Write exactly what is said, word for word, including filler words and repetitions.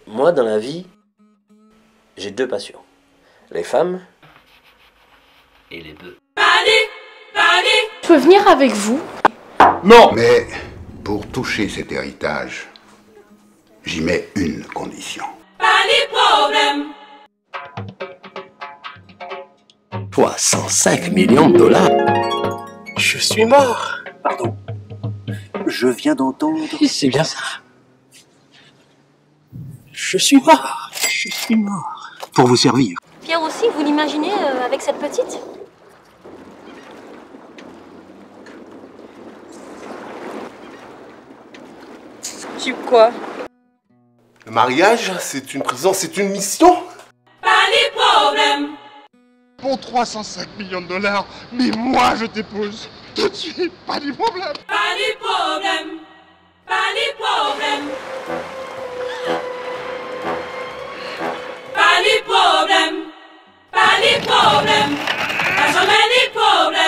Moi, dans la vie, j'ai deux passions. Les femmes et les bœufs. Je peux venir avec vous? Non! Mais pour toucher cet héritage, j'y mets une condition. soixante-cinq millions de dollars. Je suis mort. Pardon. Je viens d'entendre... C'est bien ça. Je suis mort. Je suis mort. Pour vous servir. Pierre aussi, vous l'imaginez euh, avec cette petite? Tu quoi? Le mariage, c'est une présence, c'est une mission. Pas les problèmes. Pour trois cent cinq millions de dollars, mais moi je t'épouse. Tout de suite, pas de problème. Pas les problèmes. Pas les problèmes. Pas les problèmes. Pas les problèmes. Pas jamais les problèmes.